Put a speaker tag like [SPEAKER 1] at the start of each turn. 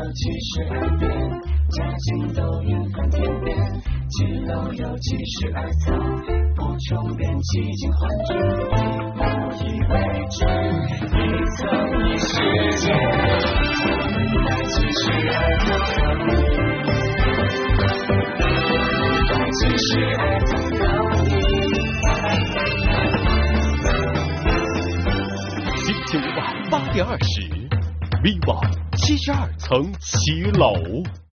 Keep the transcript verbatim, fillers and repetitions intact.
[SPEAKER 1] 七十二变，家境都云翻天变，几楼有七十二层，不重变，几经换句，无以为真，一层一世界，我们在七十二层，在七十二层等你。
[SPEAKER 2] 星期五晚八点二十 ，V 网七十二层七楼。